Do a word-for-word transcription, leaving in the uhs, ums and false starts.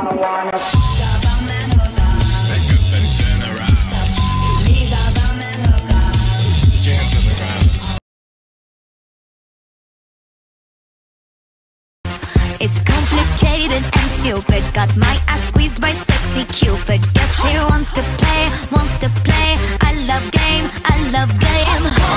It's complicated and stupid. Got my ass squeezed by sexy Cupid. Guess he wants to play, wants to play. I love game, I love game.